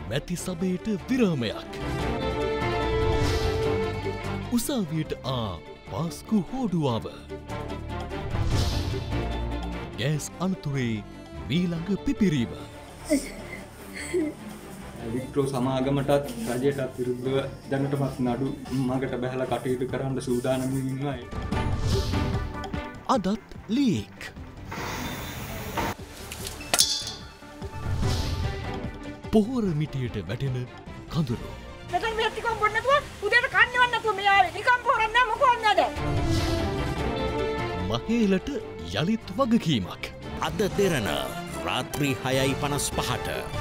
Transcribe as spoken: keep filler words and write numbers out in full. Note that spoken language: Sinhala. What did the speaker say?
මැති සභයට විරාමයක්. උසාවියට ආ පාස්කු හෝඩුවාව. ගෑස් අනතුරේ මීළඟ පිපිරීම. වික්ටෝ සමාගමටත් රජයටත් විරුද්ධව දැනටමත් නඩු මගට බැහැලා කටයුතු කරන්න සූදානම් ඉන්නවා. අදත් ලීක්. පොහොර මිටියට වැටෙන කඳුළු. මෙතන මේ ටිකක් බොන්න නැතුව උදේට කන්නවත් නැතුව මේ ආවේ. නිකන් පොරක් නෑ මොකවත් නෑ දැන්. මහේලට යලිත් වගකීමක්. අද දෙරණ රාත්‍රී හයයි පනස් පහට